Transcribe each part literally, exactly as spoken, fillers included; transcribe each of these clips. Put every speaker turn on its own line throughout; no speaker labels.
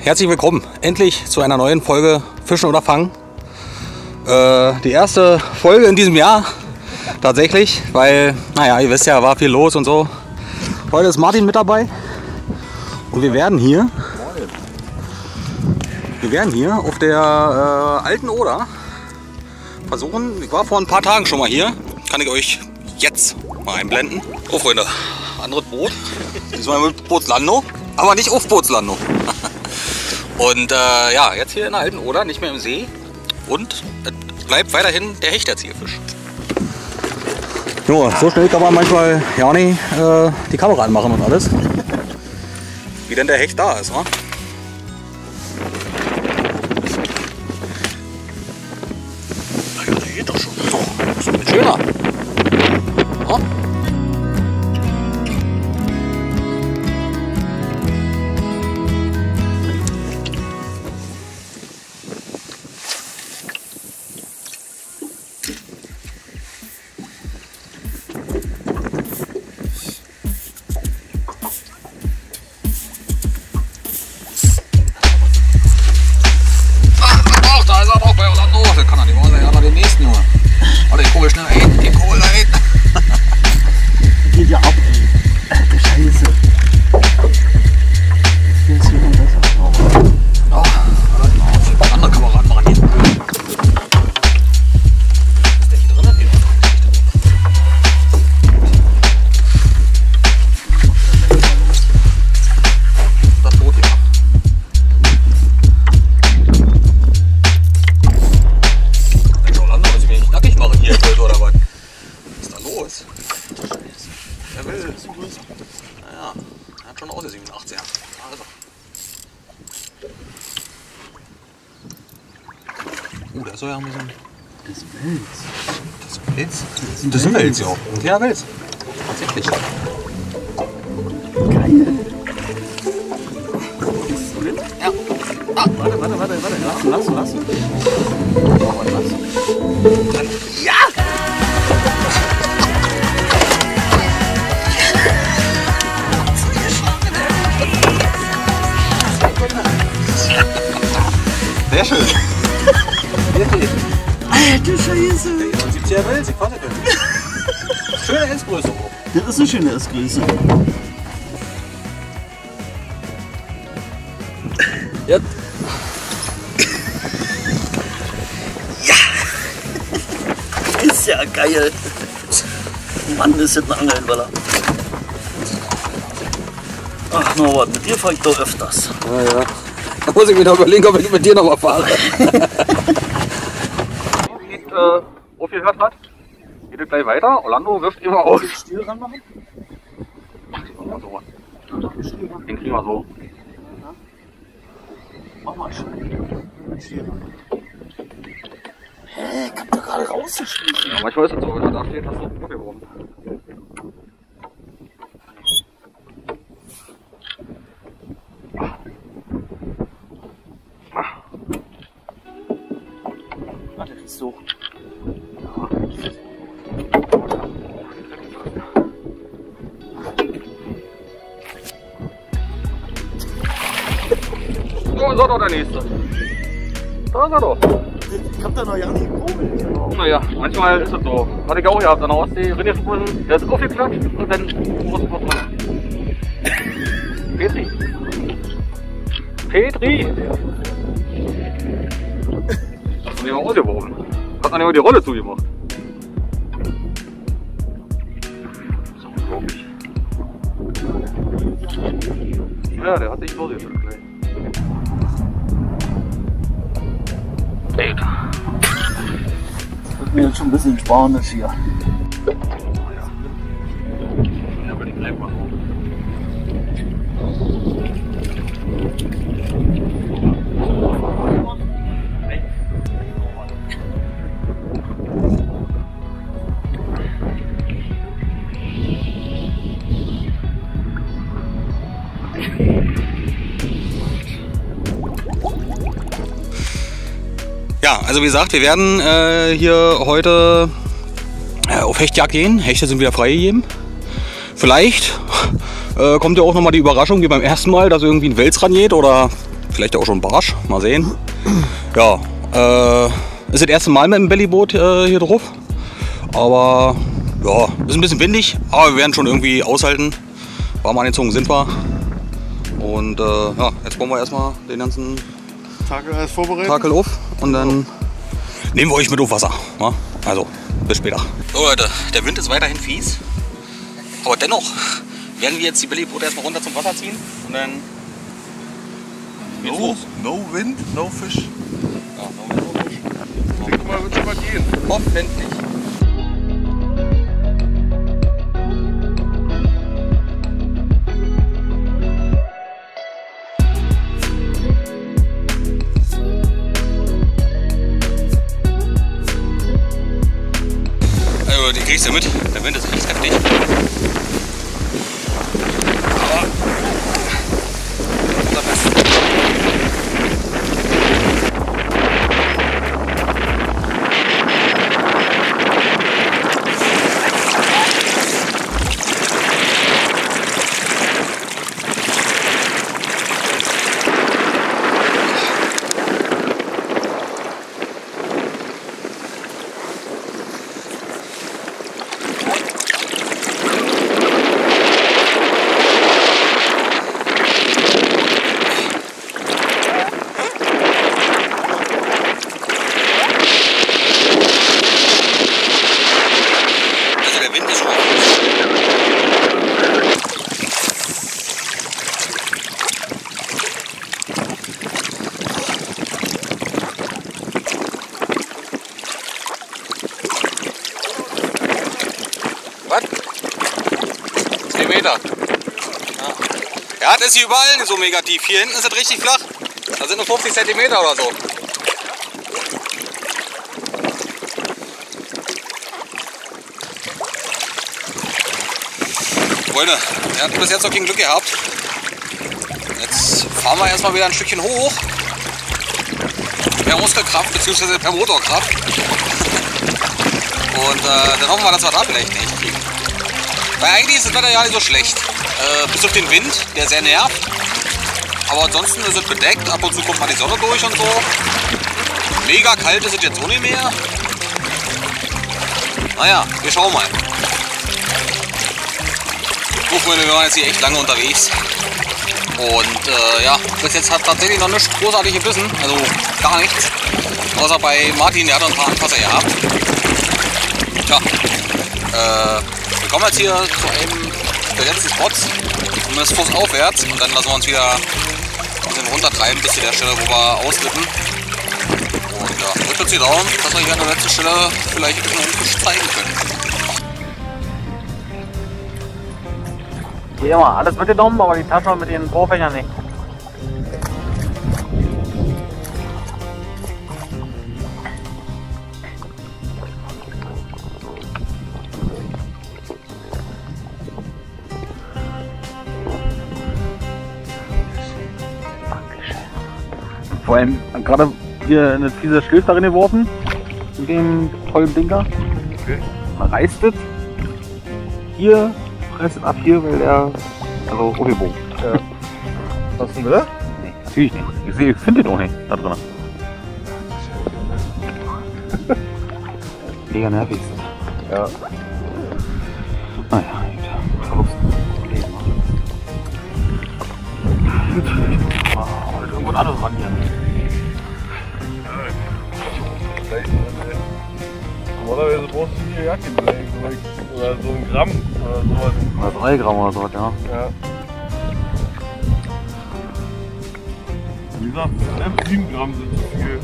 herzlich willkommen endlich zu einer neuen Folge Fischen oder Fangen. Äh, die erste Folge in diesem Jahr tatsächlich, weil, naja, ihr wisst ja, war viel los und so. Heute ist Martin mit dabei und wir werden hier, wir werden hier auf der äh, alten Oder versuchen, ich war vor ein paar Tagen schon mal hier, kann ich euch jetzt mal einblenden. Oh Freunde, anderes Boot, diesmal mit Bootslandung, aber nicht auf Bootslandung. Und äh, ja, jetzt hier in der alten Oder, nicht mehr im See. Und es bleibt weiterhin der Hecht der Zielfisch. Jo, so schnell kann man manchmal ja nicht äh, die Kamera anmachen und alles. Wie denn der Hecht da ist, wa? Na ja, der geht doch schon. So, das ist schöner. Ja.
Geht ja ab, ey. Du Scheiße. Hier ist hier noch besser.
Oh, eine andere Kamera anmachen hier. Ist der hier drin? Das Boot hier. Mensch, Orlando, muss ich mich nicht nackig machen hier heute oder was? Was ist da los? Wer will? Naja, er hat schon aus der siebenundachtziger. Also. Oh, der ist so ja ein bisschen.
Das ist Wels.
Das ist Wels? Das sind Wels, ja. Ein kleiner Wels. Tatsächlich.
Geil.
Ja. Ah,
Warte, warte, warte, warte. Lassen, lassen, lassen.
Ja! Sehr schön.
Alter Scheiße.
Der siebziger Wels, ich warte nicht. Schöne S-Größe.
Das ist eine schöne S-Größe.
Ja.
Ist ja geil. Mann, ist das ein Angelnwaller. Ach, Norbert, mit dir fahre ich doch öfters.
Ja, ja. Da muss ich mir noch überlegen, ob ich mit dir noch mal fahre. Wie äh, aufgehört hat, geht es gleich weiter. Orlando wirft immer aus.
Den Stiel ranmachen?
So. Den kriegen wir so.
Mach mal schön. Den Stiel ranmachen. Hä, ich hab da gerade rausgeschmissen.
Ja, manchmal ist es so, wenn er da steht, hast du einen Kaffee rum.
Ah, der ist so.
So, ist er doch der nächste. Da ist er doch.
Ich hab da noch ja nicht geholt.
Naja, manchmal ist es so. Hatte ich auch gehabt an der Ostsee, reingeschmissen, der ist aufgeklatscht und dann muss man machen. Petri. Petri! Hast du nicht mal ausgeworfen? Hat man nicht mal die Rolle zugemacht? Das ist unglaublich. Ja, der hat sich losgeschickt gleich. Alter.
Das wird mir jetzt schon ein bisschen spanisch hier.
Naja. Ja, aber die bleibt mal so. Ja, also wie gesagt, wir werden äh, hier heute äh, auf Hechtjagd gehen. Hechte sind wieder freigegeben. Vielleicht äh, kommt ja auch nochmal die Überraschung wie beim ersten Mal, dass irgendwie ein Wels rangeht oder Vielleicht auch schon Barsch. Mal sehen. Ja, äh, ist das erste Mal mit dem Bellyboot äh, hier drauf. Aber ja, ist ein bisschen windig. Aber wir werden schon irgendwie aushalten. Warm angezogen sind wir. Und äh, ja, jetzt bauen wir erstmal den ganzen
Takel alles vorbereitet.
Takel auf. Und dann nehmen wir euch mit auf Wasser. Ja? Also, bis später. So Leute, der Wind ist weiterhin fies. Aber dennoch werden wir jetzt die Bellyboote erstmal runter zum Wasser ziehen. Und dann geht's
No,
los.
no wind, no fish.
Ja, no wind, no fish.
Ich denke mal, wird schon mal gehen.
Hoffentlich. Also, die kriegst du mit. Der Wind ist echt heftig. Aber unser Bestes. Was? zehn Meter. Ja. Ja, das ist hier überall so mega tief. Hier hinten ist es richtig flach. Da sind nur fünfzig Zentimeter oder so. Freunde, ihr habt bis jetzt noch kein Glück gehabt. Jetzt fahren wir erstmal wieder ein Stückchen hoch. Per Muskelkraft bzw. per Motorkraft. Und äh, dann hoffen wir, dass wir da vielleicht nicht kriegen. Weil eigentlich ist das Wetter ja nicht so schlecht. Äh, bis auf den Wind, der sehr nervt. Aber ansonsten ist es bedeckt. Ab und zu kommt mal die Sonne durch und so. Mega kalt ist es jetzt auch nicht mehr. Naja, wir schauen mal. So Freunde, wir waren jetzt hier echt lange unterwegs. Und äh, ja, bis jetzt hat tatsächlich noch nichts großartig gebissen. Also gar nichts. Außer bei Martin, der hat ein paar Anfasser gehabt. Tja, äh, wir kommen jetzt hier zu einem der letzten Spots, zumindest flussaufwärts, und dann lassen wir uns wieder ein bisschen runtertreiben bis zu der Stelle, wo wir auslippen. Und ja, drückt uns die Daumen, dass wir hier an der letzten Stelle vielleicht ein bisschen einen Fisch zeigen können.
Hier immer alles mitgenommen, aber die Tasche mit den Bohrfächern nicht. Vor allem gerade hier eine fiese Schild darin geworfen, mit dem tollen Blinker.
Okay.
Man reißt es. Hier reißt es ab hier, weil der, also aufgebogen.
Ja. Hast du ihn wieder?
Nee, natürlich nicht. Ich, seh- ich finde den auch nicht da drin. Mega nervig.
Ja.
Naja, gut. Verlust. Oh, irgendwo ein anderes ran hier.
Normalerweise brauchst du vier Jacken oder so ein Gramm oder sowas.
Oder drei Gramm oder sowas, ja.
Ja. Wie gesagt, selbst sieben Gramm sind zu viel.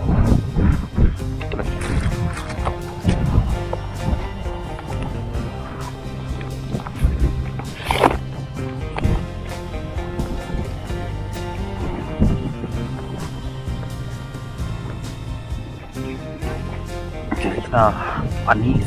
Der riecht nach Anis.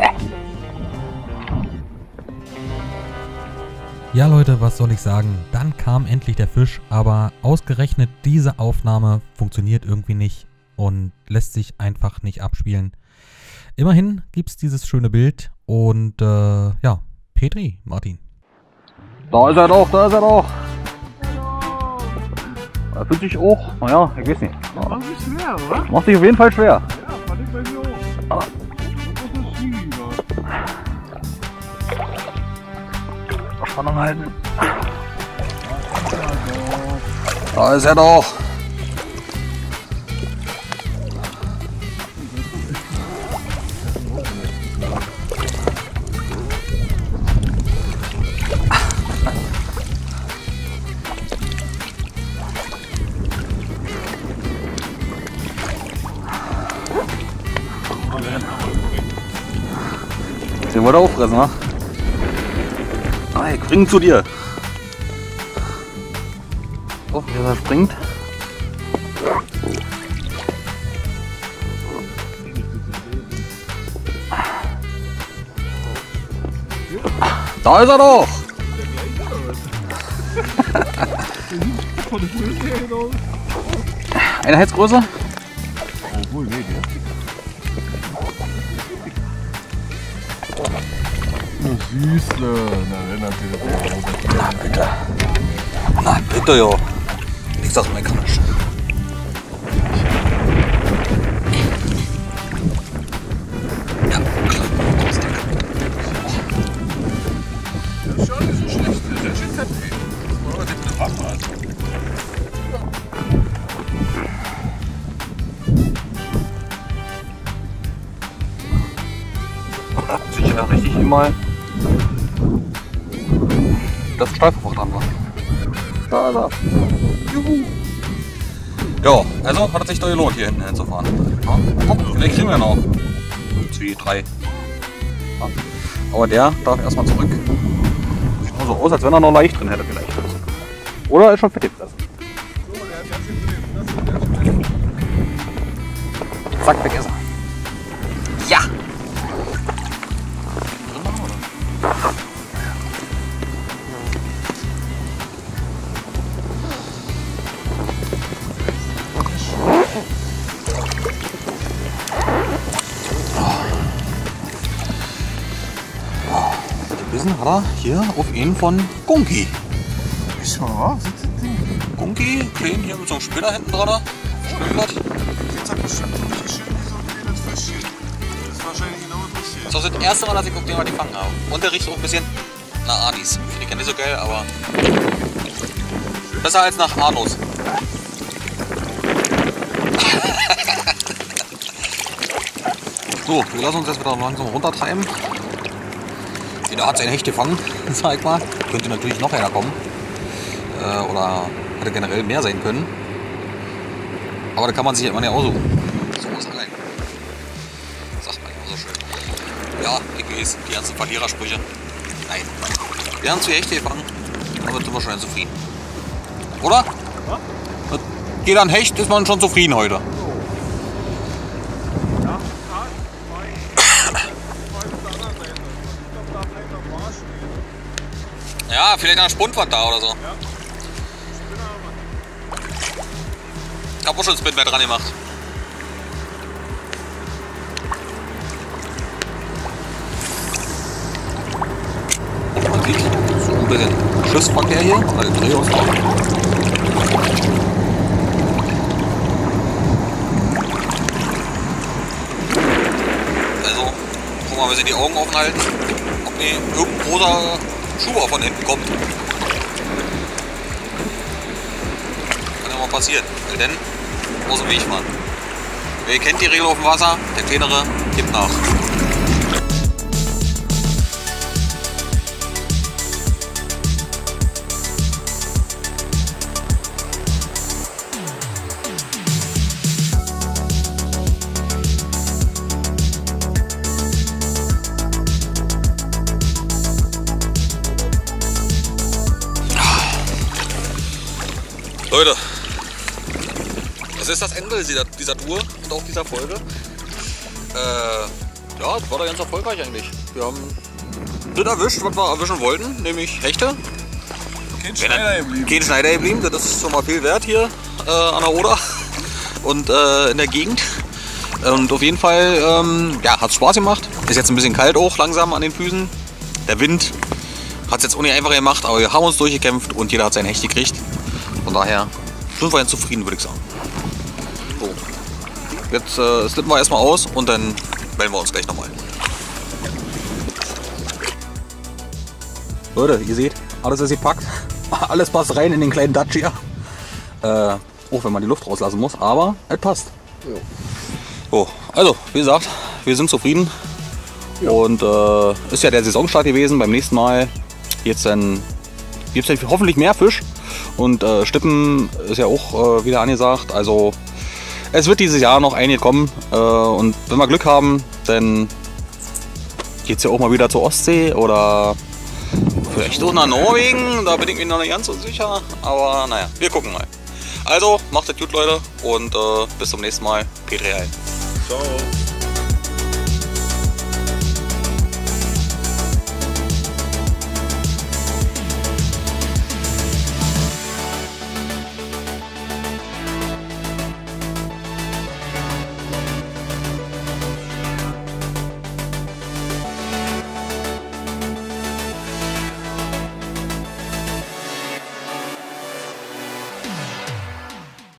Ja Leute, was soll ich sagen? Dann kam endlich der Fisch, aber ausgerechnet diese Aufnahme funktioniert irgendwie nicht und lässt sich einfach nicht abspielen. Immerhin gibt es dieses schöne Bild und äh, ja, Petri, Martin.
Da ist er doch, da ist er doch. Das fühlt sich auch, naja, ich weiß nicht.
Macht sich schwer, oder?
Macht sich auf jeden Fall schwer.
Ja, fand ich bei mir auch.
Ah.
Das ist schwieriger.
Spannung halten.
Da ist er doch. Den wollte er auffressen, ne? Ah, ich bring zu dir. Oh, wie er springt. Da ist er doch! Einheitsgröße?
Obwohl, nee, der. Süße. Na, wenn natürlich.
Na bitte. Na bitte, ja. Ich sag's mal, ich kann nicht. Ja, klar.
Das ist schon nicht so schlecht. Das ist ja schön fett. Das ist eine Waffe.
Sich ja richtig mal das Steiferfach dran war. Da, da. Juhu. Ja, also hat es sich doch gelohnt, hier hinten hinzufahren. Ja, guck, vielleicht kriegen wir noch zwei, drei. Ja. Aber der darf erstmal zurück. Sieht nur so aus, als wenn er noch leicht drin hätte vielleicht. Oder ist schon fett gefressen. Zack, weg ist er. Ja! Gebissen hat er hier auf ihn von Gunki.
Ich mal was? Das Ding.
Gunki, klein hier mit so einem Spinner hinten dran. Spinnblatt.
Jetzt hat bestimmt noch nicht schön wie so ein kleines Fischchen. Das ist wahrscheinlich genau das hier.
Das ist das erste Mal, dass ich auf den mal gefangen habe. Und der riecht auch ein bisschen nach Anis. Finde ich ja nicht so geil, aber besser als nach Anus. So, wir lassen uns jetzt wieder langsam runtertreiben. Jeder hat sein Hecht gefangen, sag ich mal. Könnte natürlich noch einer kommen. Äh, oder hätte generell mehr sein können. Aber da kann man sich immer nicht aussuchen. So muss rein. Sagt man immer so schön. Ja, ich weiß, die ganzen Verlierersprüche. Nein. Wir haben zwei Hechte gefangen. Damit sind wir schon zufrieden. Oder?
Was?
Mit jeder ein Hecht ist man schon zufrieden heute. Ja, vielleicht ein Spundwand da oder so. Ja. Ich hab auch schon das Bild mehr dran gemacht. Man sieht so ein bisschen Schiffsverkehr hier, also Drehungslauf. Also, guck mal, wir sind die Augen offen halten, ob nie irgendein großer Schuber von hinten kommt. Kann ja mal passieren, weil dann aus dem Weg fahren. Wer kennt die Regel auf dem Wasser, der kleinere gibt nach. Leute, das ist das Ende dieser, dieser Tour und auch dieser Folge. Äh, ja, das war da ganz erfolgreich eigentlich. Wir haben das erwischt, was wir erwischen wollten, nämlich Hechte.
Kein Schneider geblieben.
Kein Schneider geblieben, das ist schon mal viel wert hier äh, an der Oder und äh, in der Gegend. Und auf jeden Fall ähm, ja, hat es Spaß gemacht. Ist jetzt ein bisschen kalt auch langsam an den Füßen. Der Wind hat es jetzt auch nicht einfach gemacht, aber wir haben uns durchgekämpft und jeder hat sein Hecht gekriegt. Von daher sind wir jetzt zufrieden, würde ich sagen. So. Jetzt äh, slippen wir erstmal aus und dann melden wir uns gleich nochmal. Leute, ihr seht, alles ist gepackt. Alles passt rein in den kleinen Dacia. Äh, auch wenn man die Luft rauslassen muss, aber es passt.
Ja.
So, also, wie gesagt, wir sind zufrieden. Ja. Und äh, ist ja der Saisonstart gewesen. Beim nächsten Mal jetzt dann gibt es dann hoffentlich mehr Fisch. Und äh, Stippen ist ja auch äh, wieder angesagt. Also es wird dieses Jahr noch einige kommen. Äh, und wenn wir Glück haben, dann geht es ja auch mal wieder zur Ostsee oder vielleicht auch nach Norwegen. Da bin ich mir noch nicht ganz so sicher. Aber naja, wir gucken mal. Also macht es gut, Leute. Und äh, bis zum nächsten Mal. P drei.
Ciao.